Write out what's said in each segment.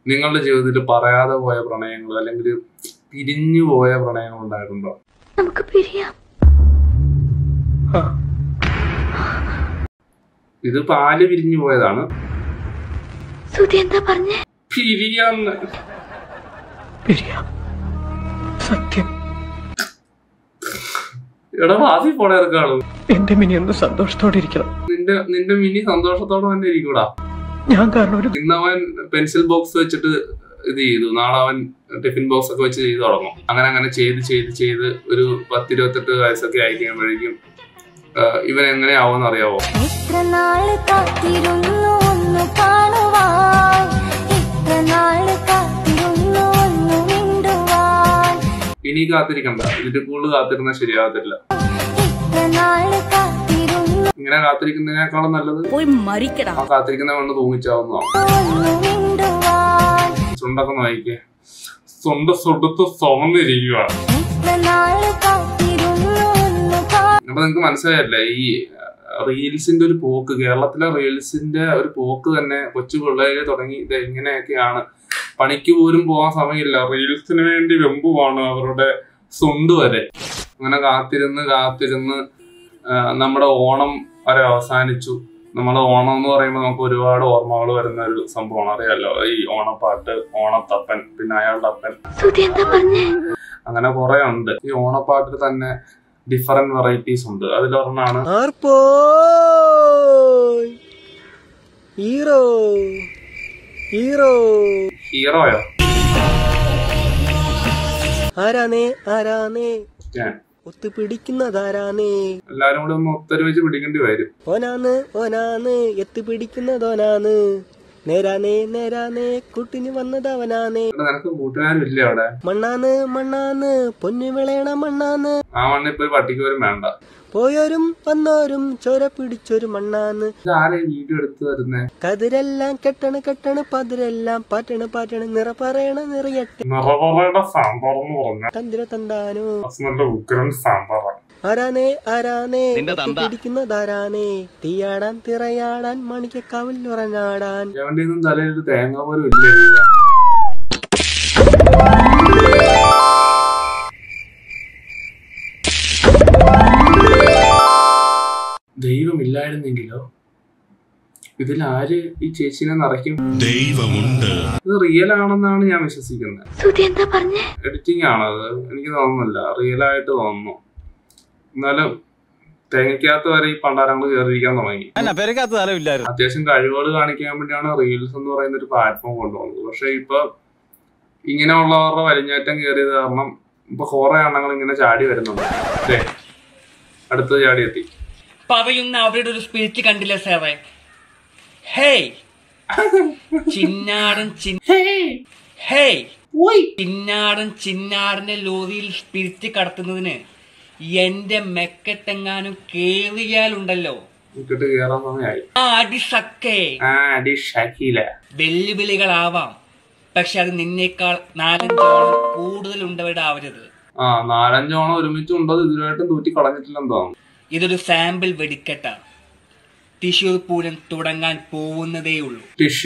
നിങ്ങളുടെ ജീവിതത്തിൽ പറയാതെ പോയ പ്രണയങ്ങൾ അല്ലെങ്കിൽ പിരിഞ്ഞു പോയ പ്രണയങ്ങൾ ഉണ്ടായിട്ടുണ്ടോ? നമുക്ക് പിരിയാം. ഇത് പാല് പിരിഞ്ഞു പോയതാണ്. എന്താ പറഞ്ഞേ? പിരിയാന്ന്. സത്യം. എടാ വാസി പോണേ ഇറക്കാളു. എന്റെ മിനി ഒന്ന് സന്തോഷത്തോടെ ഇരിക്കണം. നിന്റെ മിനി സന്തോഷത്തോടെ തന്നെ ഇരിക്കൂടാ. ഞാൻ കാരണം ഇന്ന് അവൻ പെൻസിൽ ബോക്സ് വെച്ചിട്ട് ഇത് ചെയ്തു, നാളെ അവൻ ടിഫിൻ ബോക്സ് ഒക്കെ വെച്ച് ചെയ്ത് തുടങ്ങും. അങ്ങനെ ചെയ്ത് ഒരു 10-28 വയസ്സൊക്കെ ആയി കഴിയുമ്പോഴേക്കും ഇവൻ എങ്ങനെയാവുമെന്ന് അറിയാവോ? ഇനി കാത്തിരിക്കണ്ട, ഇതിന്റെ കൂടുതൽ കാത്തിരുന്നാൽ ശരിയാകത്തില്ല. ഇങ്ങനെ കാത്തിരിക്കുന്നതിനേക്കാളും നല്ലത് ആ കാത്തിരിക്കുന്ന കൊണ്ട് തൂങ്ങിച്ചാവുന്നതാണ്. ചുണ്ടൊക്കെ നോക്കിക്കേ, സുണ്ടത്ത് സ്വന്നിരിക്കുക. അപ്പൊ നിങ്ങക്ക് മനസ്സിലായല്ലേ ഈ റീൽസിന്റെ ഒരു പോക്ക്, കേരളത്തിലെ റീൽസിന്റെ ഒരു പോക്ക് തന്നെ. കൊച്ചു പിള്ളേര് തുടങ്ങി ഇത് ഇങ്ങനെയൊക്കെയാണ്. പണിക്ക് പോലും പോകാൻ സമയമില്ല, റീൽസിന് വേണ്ടി വെമ്പുമാണ് അവരുടെ സുണ്ട് വരെ. അങ്ങനെ കാത്തിരുന്ന് നമ്മുടെ ഓണം വരെ അവസാനിച്ചു. നമ്മുടെ ഓണം എന്ന് പറയുമ്പോൾ നമുക്ക് ഒരുപാട് ഓർമ്മകൾ വരുന്ന ഒരു സംഭവമാണ്, അറിയാലോ. ഈ ഓണപ്പാട്ട്, ഓണത്തപ്പൻ, പിന്നെ അയാളുടെ അപ്പൻ, അങ്ങനെ കുറെ ഉണ്ട്. ഈ ഓണപ്പാട്ടിൽ തന്നെ ഡിഫറെന്റ് വെറൈറ്റീസ് ഉണ്ട്. അതിലൊരെണ്ണാണ് ഹീറോയോ? ഞാൻ ഒത്തുപിടിക്കുന്നതാരാണേ? എല്ലാരും കൂടെ ഒന്ന് ഒത്തൊരുമിച്ച് പിടിക്കേണ്ടി വരും. ഓനാണ് എത്തുപിടിക്കുന്നതോനാണ്. നേരാനേ കൂട്ടിന് വന്നതവനാണ്. നിനക്ക് കൂട്ടുകാരും ഇല്ലേ അവിടെ? മണ്ണാണ് പൊന്നു വിളയണ മണ്ണാണ്. ആ മണ്ണ് ഇപ്പൊ പട്ടിക്ക് പോലും വേണ്ട. പോയോരും വന്നോരും ചോര പിടിച്ചൊരു മണ്ണാണ്. ആരെ വീഡിയോ എടുത്തു വരുന്നേ? കതിരെല്ലാം കെട്ടണ് പതിരെല്ലാം പാറ്റണ് നിറ പറയണ നിറയട്ടെ സാമ്പാർ എന്ന് പറഞ്ഞ തന്തിര തന്താനോ ഉഗ്രൻ സാമ്പാറാണ്. ആരാനേ പിടിക്കുന്നതാരാനേ? തീയാടാൻ തിറയാടാൻ മണിക്കാവിൽ ഉറഞ്ഞാടാൻ. എവന്റെ ഒന്നും തലയിൽ തേങ്ങ പോലും ഇല്ല. ദൈവമില്ലായിരുന്നെങ്കിലോ? ഇതിൽ ആര് ഈ ചേച്ചിനെ നിറയ്ക്കും? ദൈവമുണ്ട്. ഇത് റിയൽ ആണെന്നാണ് ഞാൻ വിശ്വസിക്കുന്നത്. എഡിറ്റിംഗ് ആണത്, എനിക്ക് തോന്നുന്നില്ല, റിയൽ ആയിട്ട് തോന്നുന്നു. എന്നാലും തേങ്ങയ്ക്കകത്ത് വരെ ഈ പണ്ടാരങ്ങൾ കയറിയിരിക്കാൻ തുടങ്ങി. അത്യാവശ്യം കഴിവുകൾ കാണിക്കാൻ വേണ്ടിയാണ് റീൽസ് എന്ന് പറയുന്ന ഒരു പ്ലാറ്റ്ഫോം കൊണ്ടുവന്നത്. പക്ഷെ ഇപ്പൊ ഇങ്ങനെയുള്ളവരുടെ വലിഞ്ഞേറ്റം കയറിയത് കാരണം ഇപ്പൊ കുറെ എണ്ണങ്ങൾ ഇങ്ങനെ ചാടി വരുന്നുണ്ട്. അല്ലേ, അടുത്ത ചാടി എത്തി. പറയുന്ന അവരുടെ ഒരു സ്പിരിറ്റ് കണ്ടില്ല സാറേ? ഹേയ് ചിന്നാടൻ ലോറിയിൽ സ്പിരിറ്റ് കടത്തുന്നതിന് എന്റെ മെക്കെട്ടെങ്ങാനും കേറിയാലുണ്ടല്ലോ വെല്ലുവിളികളാവാം, പക്ഷെ അത് നിന്നേക്കാൾ 4-5 കൂടുതലുണ്ടവരുടെ ആവരുത്. 4-5 ഒരുമിച്ചുണ്ടോ? ഇതിനായിട്ടും തൂറ്റി കളഞ്ഞിട്ടില്ലെന്ന് തോന്നുന്നു. ഇതൊരു സാമ്പിൾ വെടിക്കെട്ടാണ്. തൃശ്ശൂർ പൂരം തുടങ്ങാൻ പോകുന്നതേയുള്ളൂ.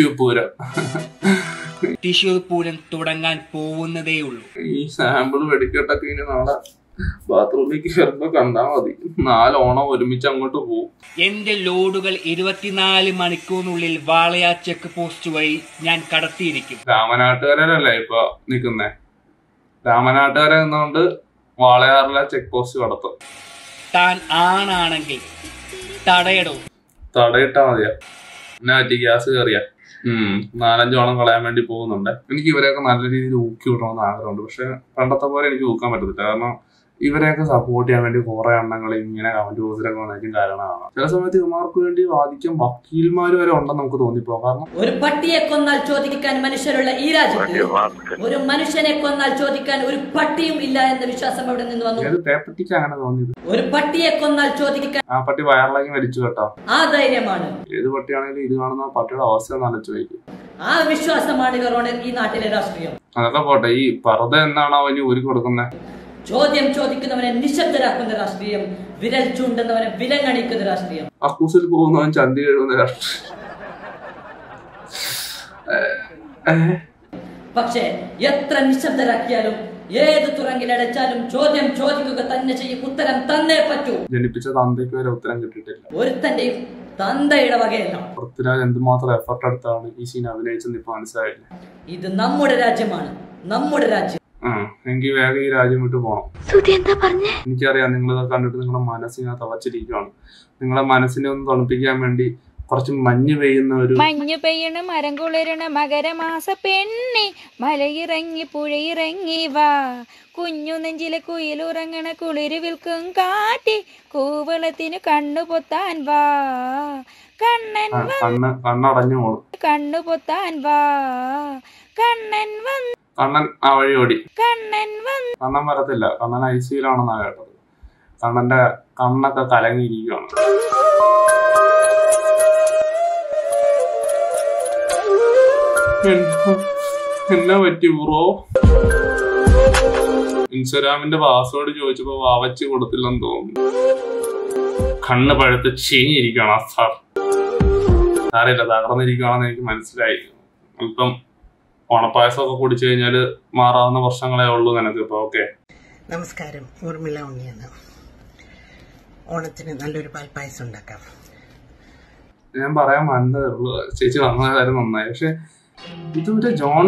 ഈ സാമ്പിൾ വെടിക്കെട്ടൊക്കെ ഇനി നാളെ ബാത്റൂമിലേക്ക് വരുമ്പോ കണ്ടാ മതി. 4 ഓണം ഒരുമിച്ച് അങ്ങോട്ട് പോകും. എന്റെ ലോഡുകൾ 24 മണിക്കൂറിനുള്ളിൽ വാളയാർ ചെക്ക് പോസ്റ്റ് വഴി ഞാൻ കടത്തിയിരിക്കും. രാമനാട്ടുകാരല്ലേ ഇപ്പൊ നിക്കുന്നേ? രാമനാട്ടുകാരെ നിന്നുകൊണ്ട് വാളയാറിലെ ചെക്ക് പോസ്റ്റ് കടത്തും. താൻ ആണാണെങ്കിൽ തടയിട്ടാ മതിയാ. എന്നാ പറ്റി? ഗ്യാസ് കയറിയാ? 4-5 ഓണം കളയാൻ വേണ്ടി പോകുന്നുണ്ട്. എനിക്ക് ഇവരെയൊക്കെ നല്ല രീതിയിൽ ഊക്കി വിടണമെന്ന് ആഗ്രഹമുണ്ട്. പക്ഷെ പണ്ടത്തെ പോലെ എനിക്ക് ഊക്കാൻ പറ്റത്തില്ല. കാരണം ഇവരെയൊക്കെ സപ്പോർട്ട് ചെയ്യാൻ വേണ്ടി കുറെ എണ്ണങ്ങൾ ഇങ്ങനെ കമന്റ് ബോക്സിലൊക്കെ വന്നേക്കും കാരണമാണ്. ചില സമയത്ത് ഇവർക്ക് വേണ്ടി വാദിക്കാൻ വക്കീൽമാർ വരെ ഉണ്ടെന്ന് നമുക്ക് തോന്നിപ്പോ. കാരണം ഒരു പട്ടിയെ കൊന്നാൽ ചോദിക്കാൻ മനുഷ്യരുള്ള ഈ രാജ്യത്ത് ഒരു മനുഷ്യനെ കൊന്നാൽ ചോദിക്കാൻ ഒരു പട്ടിയും ഇല്ല എന്ന വിശ്വാസം അവിടെ നിന്ന് വന്നു. ഏത് പേപ്പട്ടിക്ക് അങ്ങനെ തോന്നിയത്? ഒരു പട്ടിയെ കൊന്നാൽ ചോദിക്കാൻ ആ പട്ടി വയറിളക്കി മരിച്ചു കേട്ടോ. ആ ധൈര്യമാണ്. ഏത് പട്ടിയാണെങ്കിലും ഇത് കാണുന്ന പട്ടിയുടെ അവസ്ഥ ഒന്ന് ആലോചിച്ച് നോക്കും. ആ വിശ്വാസമാണ് ഇവരോട് ഈ നാട്ടിലെ രാഷ്ട്രീയം. അതൊക്കെ പോട്ടെ, ഈ പർദ്ദ എന്നാണ് അവന് ഊരി കൊടുക്കുന്നത്? ചോദ്യം ചോദിക്കുന്നവനെ നിശബ്ദരാക്കുന്ന രാഷ്ട്രീയം, വിരൽ ചൂണ്ടുന്നവനെ വിലങ്ങണിക്കുന്ന രാഷ്ട്രീയം, അക്കൂസിൽ പോകുന്നവൻ ചന്തി എഴുതുന്ന രാഷ്ട്രീയം. പക്ഷേ എത്ര നിശബ്ദരാക്കിയാലും ഏത് തുറങ്കിലടച്ചാലും ചോദ്യം ചോദിക്കുക തന്നെ ചെയ്യും. ഉത്തരം തന്നേ പറ്റൂ. ജനിപ്പിച്ച തന്തയ്ക്ക് വരെ ഉത്തരം കിട്ടിയിട്ടില്ല. ഒരുത്തന്റെയും തന്തയുടെ വകയല്ല. പൃഥ്വിരാജ് എന്തുമാത്രം എഫർട്ട് എടുത്താണ് ഈ സീൻ അഭിനയിച്ചെന്ന് ഇപ്പൊ മനസ്സിലായില്ല. ഇത് നമ്മുടെ രാജ്യമാണ്, നമ്മുടെ രാജ്യം. എനിക്ക് വേഗം ഈ രാജ്യം വിട്ടു പോകണം. എനിക്കറിയാം നിങ്ങളിതൊക്കെ കണ്ടിട്ട് നിങ്ങളുടെ മനസ്സിനെ തളച്ചിരിക്കുകയാണ്. നിങ്ങളുടെ മനസ്സിനെ ഒന്ന് തണുപ്പിക്കാൻ വേണ്ടി കുറച്ച് മഞ്ഞ് പെയ്യുന്ന മഞ്ഞ് പെയ്യണ മരം കുളിരണ മകരമാസ പെണ്ണി മലയിറങ്ങി പുഴയിറങ്ങി വാ കുഞ്ഞു നെഞ്ചിലെ കുയിലുറങ്ങണ കുളിര് വിൽക്കും കാറ്റി കൂവളത്തിന് കണ്ണു പൊത്താൻ വാ കണ്ണൻ കണ്ണടഞ്ഞു പോണു. കണ്ണു പൊത്താൻ വാ കണ്ണൻ വന്ന് കണ്ണൻ ആ വഴി ഓടി. കണ്ണൻ വന്ന് കണ്ണൻ വരത്തില്ല. കണ്ണൻ ഐസിയിലാണെന്നാ കേട്ടത്. കണ്ണന്റെ കണ്ണൊക്കെ കലങ്ങിയിരിക്കുകയാണ്. എന്നാ പറ്റി ബ്രോ? ഇൻസ്റ്റാഗ്രാമിന്റെ പാസ്വേഡ് ചോദിച്ചപ്പോ വാവച്ച് കൊടുത്തില്ലെന്ന് തോന്നുന്നു. കണ്ണ് പഴുത്ത് ചീഞ്ഞിരിക്കുകയാണ് സാർ. സാറില്ല, തകർന്നിരിക്കുകയാണെന്ന് എനിക്ക് മനസ്സിലായി. അല്പം ഓണപ്പായസമൊക്കെ കുടിച്ചു കഴിഞ്ഞാല് മാറാവുന്ന പ്രശ്നങ്ങളേ ഉള്ളൂ നിനക്ക് ഇപ്പൊ. ഓക്കെ, നമസ്കാരം. ഊർമിള ഉണ്ണിയാണ്. ഓണത്തിന് നല്ലൊരു പാൽപ്പായസം ഉണ്ടാക്കാം. ഞാൻ പറയാൻ വന്നതേ ഉള്ളൂ. ചേച്ചി വന്ന കാര്യം നന്നായി. പക്ഷെ ഇത് മറ്റേ ജോൺ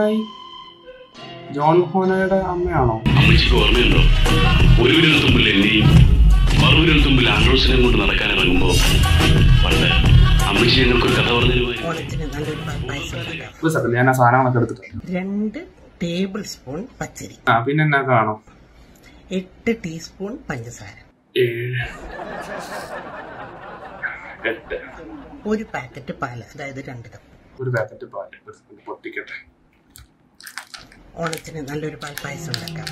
ഹോനയുടെ അമ്മയാണോ? അമ്മച്ചിക്ക് ഓർമ്മയുണ്ടോ? ഒരു വിരൽ തുമ്പിൽ എന്നെയും മറുവിരൽ തുമ്പിൽ ആൻഡ്രോസിനെയും കൊണ്ട് നടക്കാൻ ഇറങ്ങുമ്പോ പണ്ട് അമ്മച്ചി ഞങ്ങൾക്കൊരു കഥ പറഞ്ഞു. ഓണത്തിന് നല്ലൊരു പാൽപ്പായസം ഉണ്ടാക്കാം. ഞാൻ ആ സാധനങ്ങളൊക്കെ എടുത്തിട്ട് 2 ടേബിൾ സ്പൂൺ പച്ചരി, പിന്നെ എന്നാ കാണും 8 ടീസ്പൂൺ പഞ്ചസാര, 8 ഒരു പാക്കറ്റ് പാല്, അതായത് 2 കപ്പ്. ഒരു പാക്കറ്റ് പാല് പൊട്ടിക്കട്ടെ. ഓണത്തിന് നല്ലൊരു പാൽപ്പായസം ഉണ്ടാക്കാം.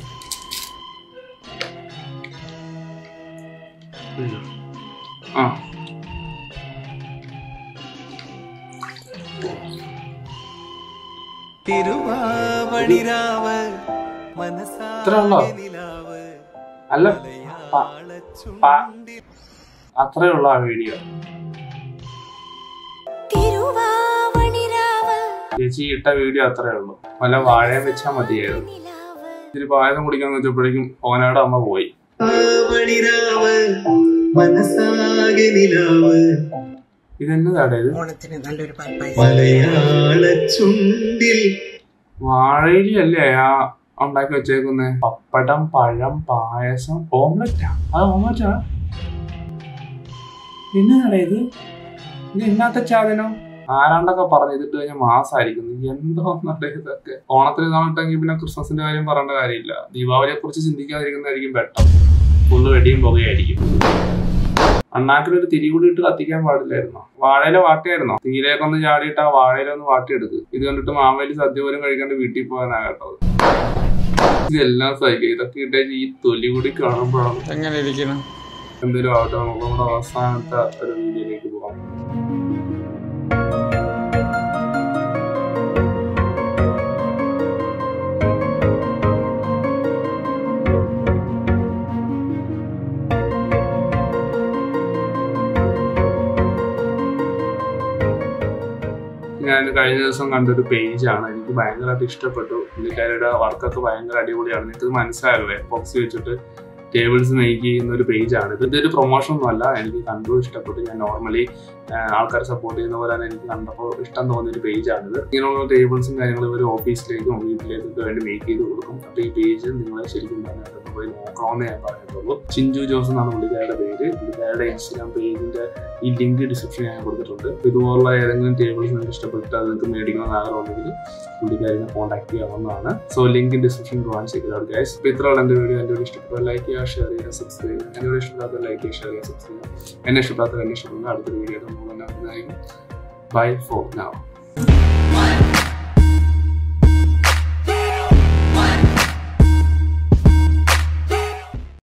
തിരുവാവണിരാവ് അല്ല, അത്രയുള്ള ആ വീഡിയോ ചേച്ചി ഇട്ട വീഡിയോ അത്രേ ഉള്ളൂ. വല്ല വാഴയും വെച്ചാ മതിയായിരുന്നു. ഇത്തിരി പായസം കുടിക്കാന്ന് വെച്ചപ്പോഴേക്കും ഓനയുടെ അമ്മ പോയി. ഇതെന്നതാടേ ഇത്? ഓണത്തിന് നല്ലൊരു പാൽപ്പായസം. വാഴയിലി അല്ലേ ആ ഉണ്ടാക്കി വെച്ചേക്കുന്നേ? പപ്പടം, പഴം, പായസം, ഓംലെറ്റാ? അത് ഓംലെറ്റാ? എന്നതാടേ ഇത്? ഇത് എന്നാത്ത ചാതനോ? ആരാണ്ടൊക്കെ പറഞ്ഞു ഇതിട്ട് കഴിഞ്ഞാൽ മാസമായിരിക്കുന്നു. എന്തോന്നല്ലേ ഇതൊക്കെ? ഓണത്തിന് നാളിട്ടെങ്കിൽ പിന്നെ ക്രിസ്മസിന്റെ കാര്യം പറയേണ്ട കാര്യമില്ല. ദീപാവലിയെ കുറിച്ച് ചിന്തിക്കാതിരിക്കുന്നതായിരിക്കും ബെറ്റർ. ഫുള്ള് വെടിയും പുകയായിരിക്കും. അണ്ണാക്കിലൊരു തിരി കൂടി ഇട്ട് കത്തിക്കാൻ പാടില്ലായിരുന്നോ? വാഴയില വാട്ടിയായിരുന്നോ? തീയിലേക്ക് ഒന്ന് ചാടിയിട്ട് ആ വാഴയില ഒന്ന് വാട്ടിയെടുക്ക്. ഇത് കണ്ടിട്ട് മാവേലി സദ്യ പോലും കഴിക്കാണ്ട് വീട്ടിൽ പോകാനാ കേട്ടത്. ഇതെല്ലാം സഹിക്കുക. ഇതൊക്കെ ഇട്ടേ ഈ തൊലി കൂടി കാണുമ്പോഴാണ് എങ്ങനെ ഇരിക്കണം. എന്തെങ്കിലും ആവട്ടെ, നമുക്ക് നമ്മുടെ അവസാനത്തെ ഒരു വീഡിയോയിലേക്ക് പോകാം. ഞാൻ കഴിഞ്ഞ ദിവസം കണ്ടൊരു പേജാണ്. എനിക്ക് ഭയങ്കരമായിട്ട് ഇഷ്ടപ്പെട്ടു. പുള്ളിക്കാരുടെ വർക്കൊക്കെ ഭയങ്കര അടിപൊളിയാണ്. നിങ്ങൾക്കത് മനസ്സിലായല്ലോ. എപ്പോക്സി വെച്ചിട്ട് ടേബിൾസ് മേക്ക് ചെയ്യുന്ന ഒരു പേജാണ്. ഇതൊരു പ്രൊമോഷൻ ഒന്നും അല്ല. എനിക്ക് കണ്ടു ഇഷ്ടപ്പെട്ടു. ഞാൻ നോർമലി ആൾക്കാരെ സപ്പോർട്ട് ചെയ്യുന്ന പോലെ തന്നെ എനിക്ക് കണ്ടപ്പോൾ ഇഷ്ടം തോന്നിയൊരു പേജാണിത്. ഇങ്ങനെയുള്ള ടേബിൾസും കാര്യങ്ങളും ഒരു ഓഫീസിലേക്കും വീട്ടിലേക്കൊക്കെ വേണ്ടി മേക്ക് ചെയ്ത് കൊടുക്കും. അപ്പോൾ ഈ പേജ് നിങ്ങളെ ശരിക്കും പറഞ്ഞാൽ പോയി നോക്കണമെന്ന് ഞാൻ പറഞ്ഞിട്ടുള്ളൂ. ചിഞ്ചു ജോസ് എന്നാണ് പുള്ളിക്കാരുടെ പേര്. പുള്ളിക്കാരുടെ ഇൻസ്റ്റാഗ്രാം പേജിന്റെ ഈ ലിങ്ക് ഡിസ്ക്രിപ്ഷൻ ഞാൻ കൊടുത്തിട്ടുണ്ട്. ഇതുപോലുള്ള ഏതെങ്കിലും ടേബിൾസ് നിങ്ങൾക്ക് ഇഷ്ടപ്പെട്ട് അത് നിങ്ങൾക്ക് മേടിക്കണമെന്ന് ആഗ്രഹമുണ്ടെങ്കിൽ പുള്ളിക്കാരിനെ കോൺടാക്ട് ചെയ്യാവുന്നതാണ്. സോ ലിങ്ക് ഡിസ്ക്രിപ്ഷൻ പ്രൊവൈഡ് ചെയ്തിട്ടുണ്ട് ഗൈസ്. അപ്പോൾ ഇത്രയുള്ള എൻ്റെ വീഡിയോ ഇഷ്ടപ്പെട്ട ലൈക്ക് ചെയ്യുക, ഷെയർ ചെയ്യുക, സബ്സ്ക്രൈബ് ചെയ്യുക. എന്നോട് ഇഷ്ടപ്പെടാത്ത ലൈക്ക് ചെയ്യുക, ഷെയർ ചെയ്യുക, സബ്സ്ക്രൈബ് ചെയ്യുക. എന്നെ ഇഷ്ടപ്പെടാത്ത എന്നെ ഇഷ്ടപ്പെടുന്ന അടുത്തൊരു വീഡിയോ നമ്മൾ ബൈ ഫോർ നൗ.